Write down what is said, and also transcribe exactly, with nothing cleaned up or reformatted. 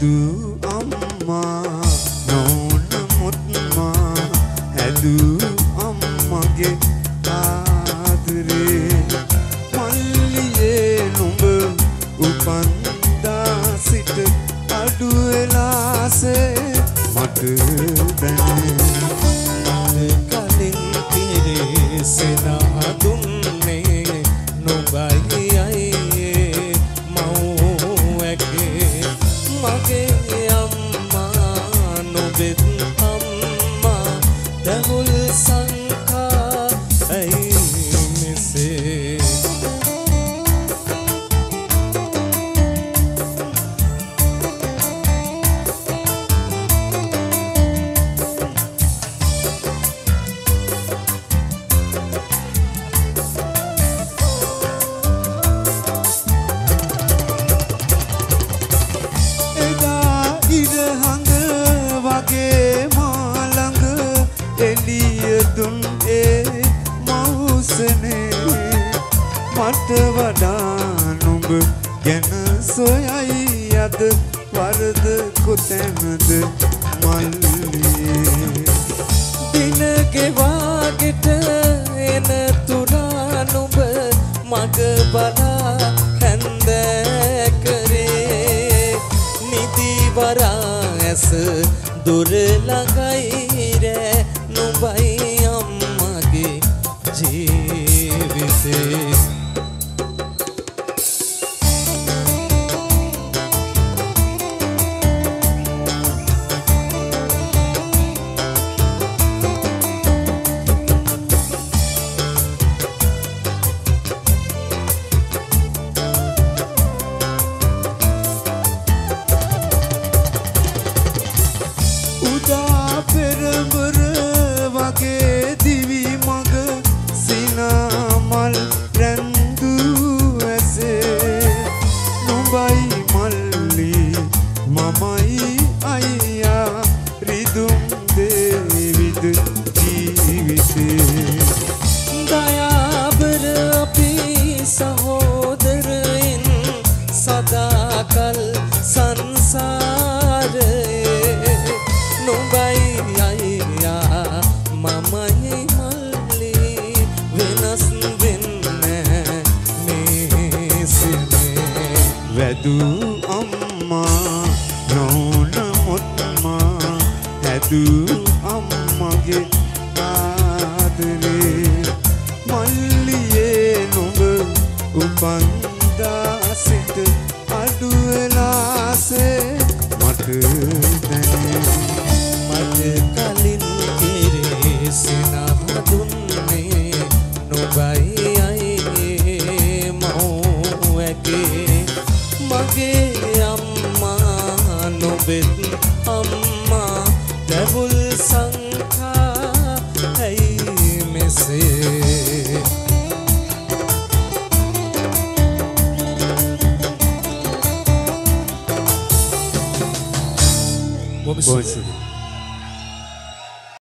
වැදූ අම්මා නොනමුත් මා හැදූ අම්මගේ ආදරේ මල්ලියේ නුඹ උපන්දා සිට අඩු වෙලාසේ මට දැනේ කලින් පිරිසෙනා දුන්නේ නුඹයි අයියේ මව් ඇගේ මගේ අම්මා නුඹෙත් අම්මා දහුල් සංකා ඇයි මෙසේ දුන් ඒ මවුසනේ මට වඩා නුඹ ගැන සොයයි අද වරද කොතැනද මල්ලියේ දින ගෙවාගෙට එන තුරා නුඹ මග බලා හැන්දෑ කරේ නිදි වරා ඇස දුර ළඟයි රෑ නුඹයි අම්මගේ ජීවිතේ උදා පෙරඹර වගේ දිවි මග සිනාමල් රැඳූ ඇසේ නුඹයි මල්ලි මමයි අයියා රිදුම් දේවිද ජීවිතේ දයාබර අපි සහෝදරයින් සදාකල් සංසාරයේ නුඹයි අයියා මමයි මල්ලි වෙනස් වෙන්නේ මේසනේ වැදූ අම්මා නොනමුත් මා හැදූ අම්මගේ ආදරේ මල්ලියේ නුඹ උපන්දා සිට අඩු වෙලාසේ මට දැනේ මට කලින් පිරිසෙනා දුන්නේ නුඹයි අයියේ මව් ඇගේ මගේ අම්මා නුඹෙත් අම්මා දහුල් සංකා ඇයි මෙසේ Boa